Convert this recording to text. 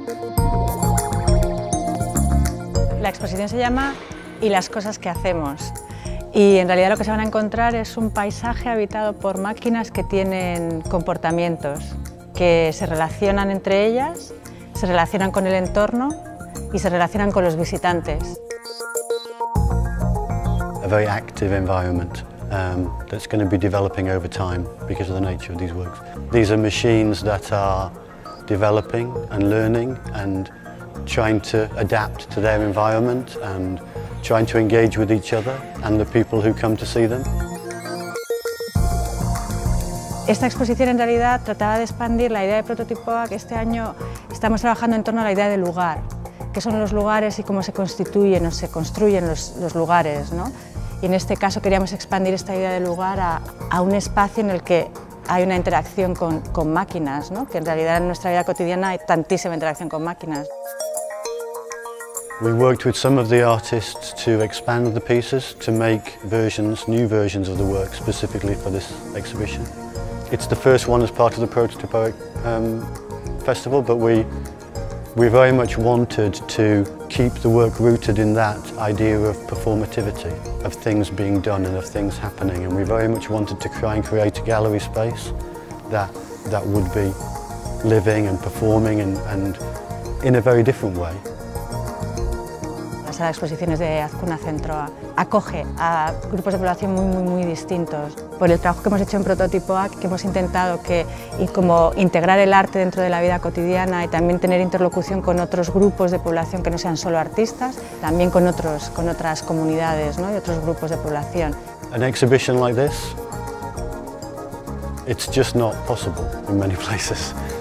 La exposición se llama "Y las cosas que hacemos", y en realidad lo que se van a encontrar es un paisaje habitado por máquinas que tienen comportamientos, que se relacionan entre ellas, se relacionan con el entorno y se relacionan con los visitantes. A very active environment that's going to be developing over time because of the nature of these works. These are machines that are developing and learning and trying to adapt to their environment and trying to engage with each other and the people who come to see them. Esta exposición en realidad trataba de expandir la idea de Prototipoa, que este año estamos trabajando en torno a la idea de lugar, qué son los lugares y cómo se constituyen o se construyen los lugares, ¿no? Y en este caso queríamos expandir esta idea de lugar a un espacio en el que hay una interacción con máquinas, ¿no? Que en realidad en nuestra vida cotidiana hay tantísima interacción con máquinas. We worked with some of the artists to expand the pieces, to make new versions of the work specifically for this exhibition. It's the first one as part of the Prototipoa Festival, but we very much wanted to keep the work rooted in that idea of performativity, of things being done and of things happening, and we very much wanted to try and create a gallery space that would be living and performing and in a very different way. La sala de exposiciones de Azcuna Centro acoge a grupos de población muy distintos. Por el trabajo que hemos hecho en Prototipoa, que hemos intentado como integrar el arte dentro de la vida cotidiana y también tener interlocución con otros grupos de población que no sean solo artistas, también con otras comunidades, ¿no? Y otros grupos de población. An exhibition like this, it's just not possible in many places.